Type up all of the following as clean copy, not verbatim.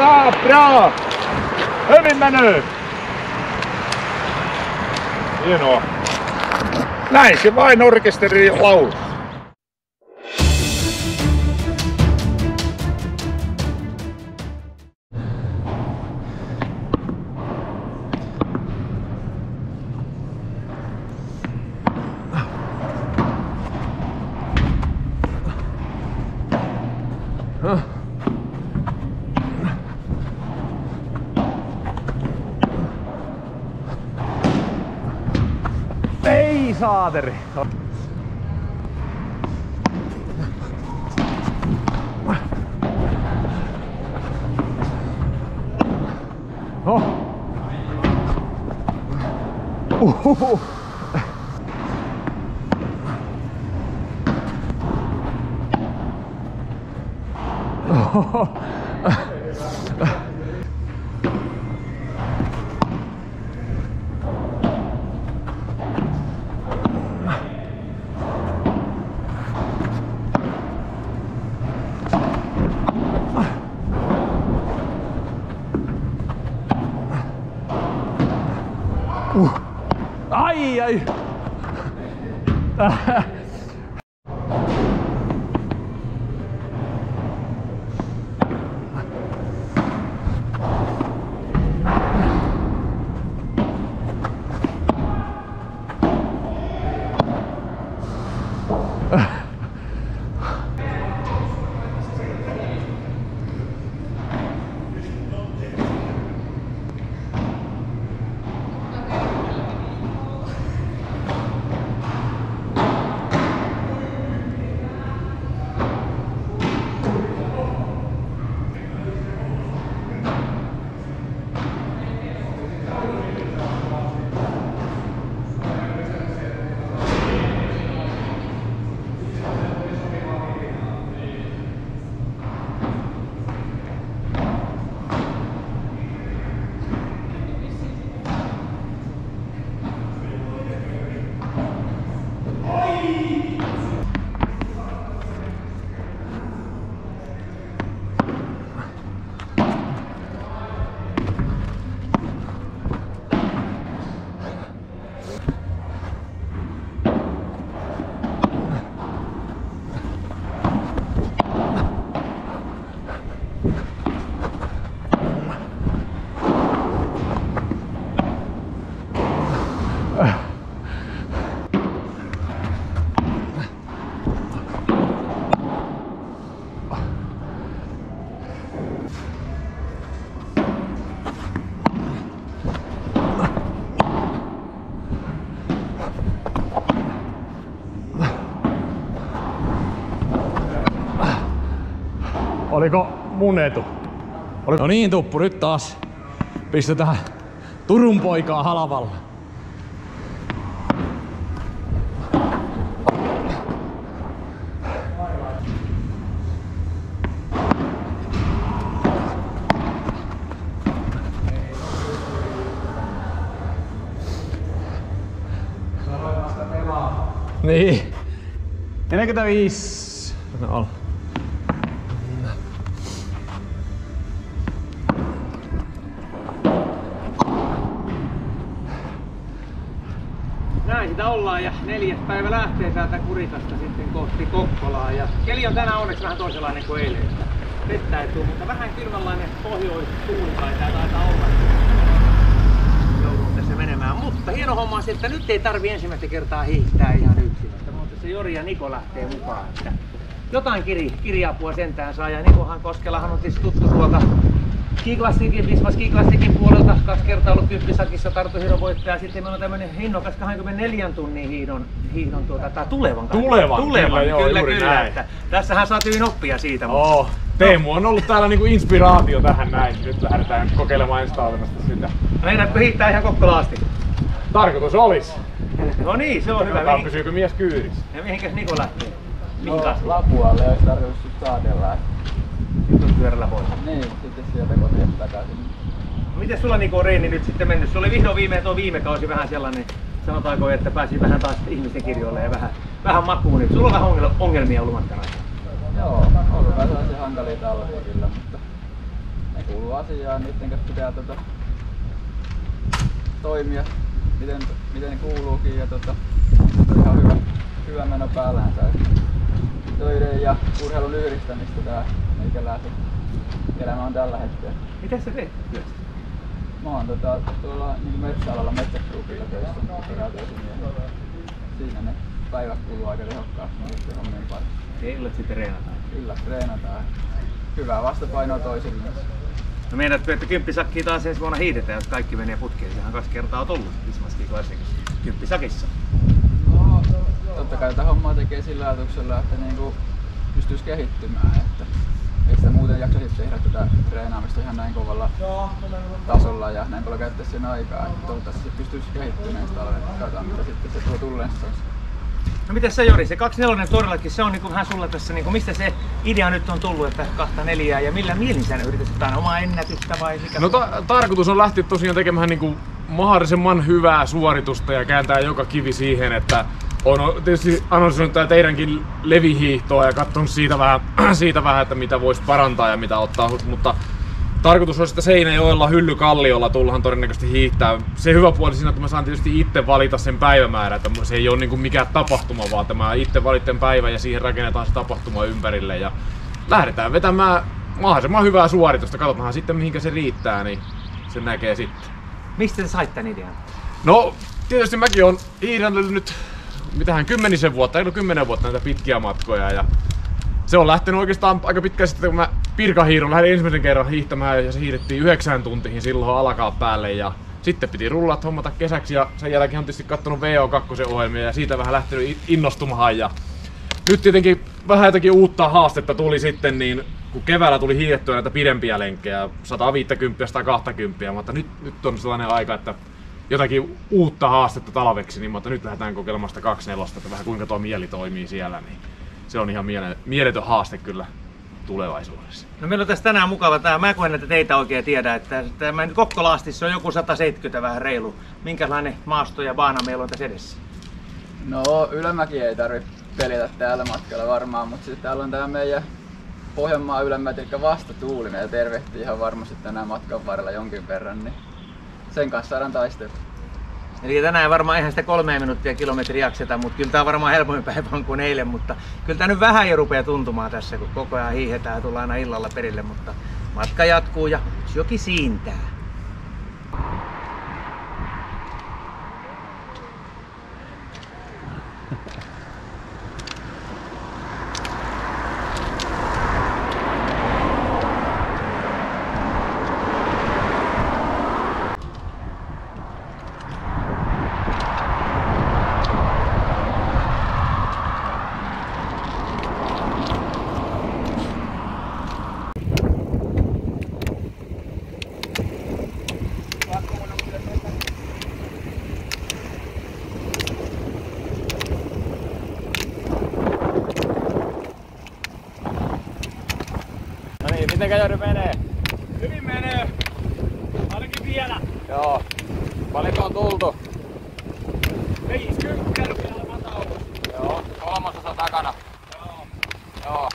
Bra, bra! Hyvin menee! Hienoa. Näin se vain orkesteri laulaa. Ei saateri! No. Ai ai! Oliko mun etu? No niin Tuppu, nyt taas pistetään Turun poikaa halvalla. Niin. 45. No. Näin sitä ollaan ja 4. päivä lähtee täältä Kurikasta sitten kohti Kokkolaa. Ja keli on tänään onneksi vähän toisenlainen kuin eilen. Vettä ei tule, mutta vähän kylmänlainen pohjois-tuuli tää taitaa olla. Joudun tässä menemään. Mutta hieno homma on se, että nyt ei tarvi ensimmäistä kertaa hiihtää ihan yksin. Mutta se Jori ja Niko lähtee mukaan. Että jotain kiriapua sentään saa. Ja Nikohan Koskelahan on tietysti tuttu tuolta Ski-klassikin puolelta 2 kertaa ollut kymppisakissa tartuhiidon voittaja. Sitten meillä on tämmönen innokas 24 tunnin hiihdon tulevan. Kyllä. Että tässähän saa hyvin oppia siitä. Oh, Teemu on ollut täällä niinku inspiraatio tähän näin. Nyt lähdetään kokeilemaan ensi talvesta sitä. Meinaatko hiihtää ihan Kokkolaan asti? Tarkoitus olisi. No niin, se on hyvä. Pysyykö mies kyydissä? Ja mihinkäs Niko lähtee? No, Lapualle olisi tarkoitus saatella. Sitten pyörällä pois. Niin, sitten sieltä kotiin takaisin. Miten sulla Niko on reeni nyt sitten mennyt? Sulla oli vihdoin viimein tuo viime kausi vähän sellainen, sanotaanko, että pääsi vähän taas ihmisten kirjoille ja vähän makuun nyt. Sulla on vähän ongelmia ollut matkana. Joo, on ollut vähän sellaisia hankalia talvia kyllä, mutta ne kuuluu asiaan, niiden kanssa pitää toimia miten ne kuuluukin ja ihan hyvä meno päällänsä. Töiden ja urheilun yhdistämistä tää meikäläisen elämä on tällä hetkellä. Mitä sä teet työstä? Mä oon tuolla niin metsäalalla metsägroupilla töissä kerätöisin. Siinä ne päivät kuluu aika tehokkaasti hommien parissa. Illat sitten treenataan. Kyllä, treenataan. Hyvää vastapainoa toisilleen. No meidät että 10 sakkia taas ensi vuonna hiitetään, jos kaikki menee putkeen. Sehän 2 kertaa on tullut Ismaskiin varsinkin 10 sakissa. No, totta kai tätä hommaa tekee sillä ajatuksella, että niinku pystyis kehittymään. Että ei sitä muuten jaksaisi tehdä tätä treenaamista ihan näin kovalla tasolla ja näin paljon käyttää sen aikaa. Toivottavasti se pystyisi kehittymään talven. Katsotaan mitä sitten se tuo tulleensa. No mitäs sä Jori, se 24 todellakin, se on niinku vähän sulla tässä, niinku, mistä se idea nyt on tullut, että 24 ja millä mielin sä yrität jotain omaa ennätystä vai mikä? No tarkoitus on lähteä tosiaan tekemään niinku mahdollisimman hyvää suoritusta ja kääntää joka kivi siihen, että on tietysti analysoinut tää teidänkin levihiihtoa ja katsonut siitä vähän, että mitä voisi parantaa ja mitä ottaa, mutta tarkoitus on, että Seinäjoella Hyllykalliolla tullaan todennäköisesti hiihtää. Se hyvä puoli siinä, että mä saan tietysti itse valita sen päivämäärän, että se ei ole niinku mikään tapahtuma, vaan tämä itse valitten päivä ja siihen rakennetaan se tapahtuma ympärille ja lähdetään vetämään mahdollisimman hyvää suoritusta. Katsotaan sitten mihinkä se riittää, niin se näkee sitten. Mistä sä sait tän idean? No tietysti mäkin on hiihdellyt nyt mitähän 10 vuotta näitä pitkiä matkoja ja se on lähtenyt oikeastaan aika pitkään sitten, kun mä Pirkanhiiron lähdin ensimmäisen kerran hiihtämään ja se hiihdettiin 9 tuntiin silloin alkaa päälle ja sitten piti rullat hommata kesäksi ja sen jälkeen on tietysti kattonut VO2-ohjelmia ja siitä vähän lähtenyt innostumaan ja nyt tietenkin vähän jotakin uutta haastetta tuli sitten, niin kun keväällä tuli hiihdettyä näitä pidempiä lenkkejä, 150 120, mutta nyt on sellainen aika, että jotakin uutta haastetta talveksi, niin mutta nyt lähdetään kokeilemaan sitä 24, että vähän kuinka tuo mieli toimii siellä, niin se on ihan mieletön haaste kyllä tulevaisuudessa. No meillä on tässä tänään mukava tää, mä koen, että teitä oikein tiedä, että tämä Kokkola-asti on joku 170 vähän reilu. Minkälainen maasto ja baana meillä on tässä edessä? No ylämäki ei tarvitse pelitä täällä matkalla varmaan, mutta sitten täällä on tää meidän Pohjanmaan ylämäki, eli vastatuulinen ja tervehtii ihan varmasti tänään matkan varrella jonkin verran, niin sen kanssa saadaan taistella. Eli tänään varmaan eihän sitä 3 minuuttia kilometri jakseta, mutta kyllä tää varmaan helpommin päivä kuin eilen, mutta kyllä tää nyt vähän jo rupeaa tuntumaan tässä, kun koko ajan hiihetään ja tullaan aina illalla perille, mutta matka jatkuu ja joki siintää. Mitenkä Jori menee? Hyvin menee. Ainakin vielä. Joo. Paljonko on tultu? 50 vielä mataus. Joo. 3/3 takana. Joo. Joo.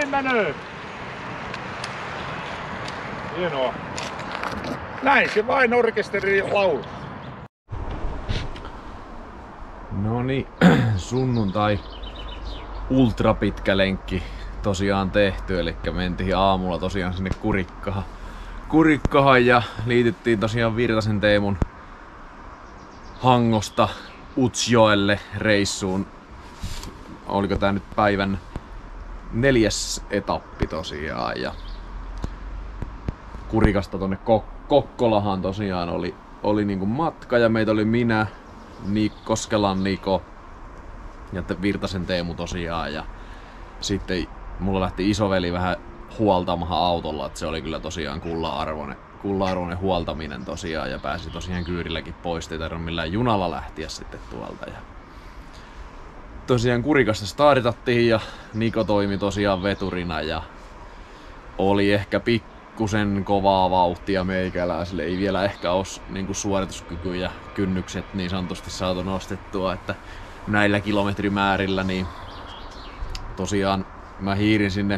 Hyvin menee. Hienoa. Näin se vain orkesteri laulaa. No niin, sunnuntai ultrapitkä lenkki tosiaan tehty, eli mentiin aamulla tosiaan sinne Kurikkahan ja liityttiin tosiaan Virtasen Teemun Hangosta Utsjoelle reissuun. Oliko tää nyt päivän 4. etappi tosiaan ja Kurikasta tonne Kokkolahan tosiaan oli niinku matka ja meitä oli minä, Koskelan Niko ja Virtasen Teemu tosiaan ja sitten mulla lähti isoveli vähän huoltamahan autolla, että se oli kyllä tosiaan kullan-arvoinen huoltaminen tosiaan ja pääsi tosiaan kyyrilläkin pois, ei tarvinnut millään junalla lähtiä sitten tuolta. Ja tosiaan Kurikasta startattiin ja Niko toimi tosiaan veturina ja oli ehkä pikkusen kovaa vauhtia meikäläiselle, ei vielä ehkä ole niin suorituskyky ja kynnykset niin sanotusti saatu nostettua, että näillä kilometrimäärillä niin tosiaan mä hiirin sinne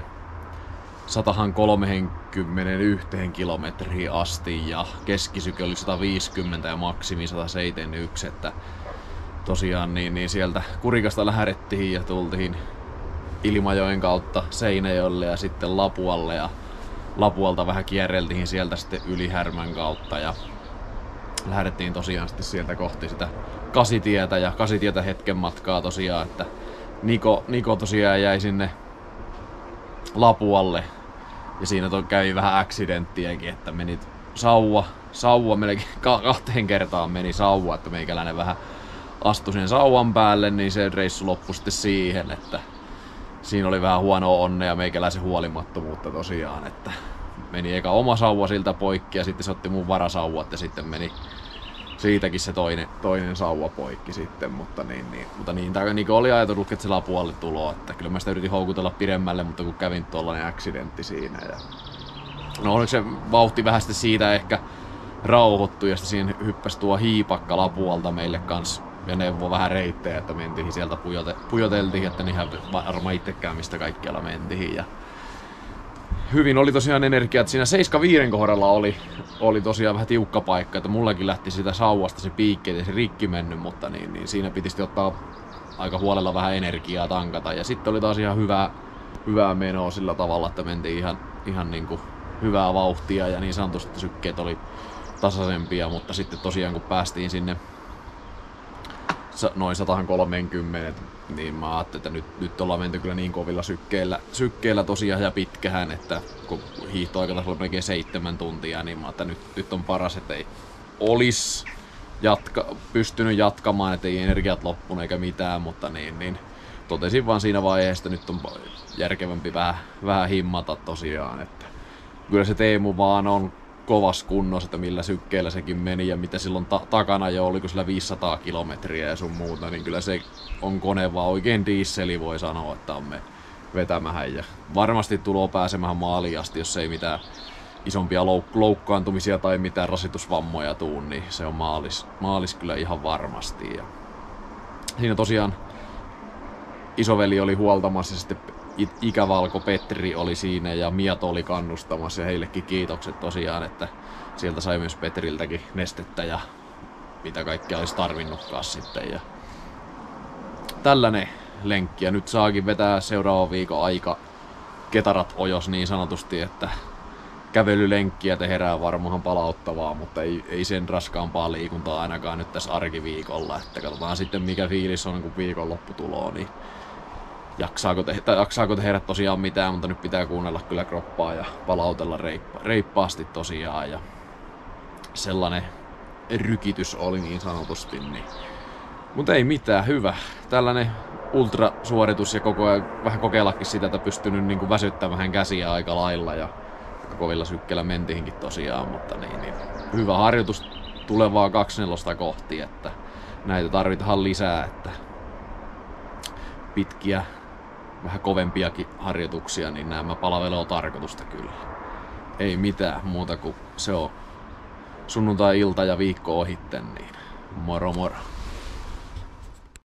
131 kilometriin asti ja keskisyke oli 150 ja maksimi 171, että tosiaan niin sieltä Kurikasta lähdettiin ja tultiin Ilmajoen kautta Seinäjoelle ja sitten Lapualle ja Lapualta vähän kierreltiin sieltä sitten yli Härmän kautta ja lähdettiin tosiaan sitten sieltä kohti sitä Kasitietä ja Kasitietä hetken matkaa tosiaan, että Niko tosiaan jäi sinne Lapualle ja siinä kävi vähän accidenttiäkin, että meni sauva melkein 2 kertaan meni sauva, että meikäläinen vähän astui sen sauvan päälle, niin se reissu loppui sitten siihen, että siinä oli vähän huonoa onnea meikäläisen huolimattomuutta tosiaan, että meni eka oma sauva siltä poikki ja sitten se otti mun varasauvat ja sitten meni siitäkin se toinen sauva poikki sitten, mutta niin tää Niko oli ajatellut, että se Lapualle tulo, että kyllä mä sitä yritin houkutella pidemmälle, mutta kun kävin tollanen accidentti siinä ja no oliko se vauhti vähän sitten siitä ehkä rauhoittu ja sitten siinä hyppäsi tuo hiipakka Lapualta meille kans ja neuvoi vähän reittejä, että mentiin sieltä pujoteltiin, että niinhän varmaan itsekään mistä kaikkialla mentiin ja hyvin oli tosiaan energia, että siinä 75 kohdalla oli tosiaan vähän tiukka paikka, että mullakin lähti sitä sauvasta se piikki, ettei se rikki mennyt, mutta niin siinä piti ottaa aika huolella vähän energiaa tankata ja sitten oli taas ihan hyvää menoa sillä tavalla, että mentiin ihan niinku hyvää vauhtia ja niin sanotusti sykkeet oli tasaisempia, mutta sitten tosiaan kun päästiin sinne noin 130, niin mä ajattelin, että nyt ollaan menty kyllä niin kovilla sykkeillä tosiaan ja pitkähän, että kun hiihtoaika taisi olla melkein 7 tuntia, niin mä ajattelin, että nyt on paras, että ei olisi pystynyt jatkamaan, että ei energiat loppunut eikä mitään, mutta niin totesin vaan siinä vaiheessa, että nyt on järkevämpi vähän himmata tosiaan, että kyllä se Teemu vaan on kovas kunnossa, että millä sykkeellä sekin meni ja mitä silloin takana jo oliko sillä 500 kilometriä ja sun muuta, niin kyllä se on kone vaan oikein dieseli voi sanoa, että on me vetämähän ja varmasti tuloo pääsemään maaliin asti, jos ei mitään isompia loukkaantumisia tai mitään rasitusvammoja tuu, niin se on maalis kyllä ihan varmasti. Ja siinä tosiaan isoveli oli huoltamassa ja sitten ikävalko Petri oli siinä ja Mieto oli kannustamassa ja heillekin kiitokset tosiaan, että sieltä sai myös Petriltäkin nestettä ja mitä kaikkea olisi tarvinnutkaan sitten. Ja tällainen lenkki ja nyt saakin vetää seuraavan viikon aika ketarat ojos niin sanotusti, että kävelylenkkiä tehdään varmaan palauttavaa, mutta ei sen raskaampaa liikuntaa ainakaan nyt tässä arkiviikolla, että katsotaan sitten mikä fiilis on kun viikonloppu tuloo, niin jaksaako tehdä tosiaan mitään, mutta nyt pitää kuunnella kyllä kroppaa ja palautella reippaasti tosiaan ja sellainen rykitys oli niin sanotusti, niin. Mutta ei mitään, hyvä. Tällainen ultrasuoritus ja koko ajan vähän kokeillakin sitä, että pystynyt niin väsyttämään käsiä aika lailla ja kovilla sykkeillä mentiinkin tosiaan, mutta niin. Hyvä harjoitus tulevaa 2.4 kohti, että näitä tarvitaan lisää, että pitkiä, vähän kovempiakin harjoituksia, niin nämä palvelee tarkoitusta kyllä. Ei mitään muuta kuin se on sunnuntai-ilta ja viikko ohitten, niin moro moro.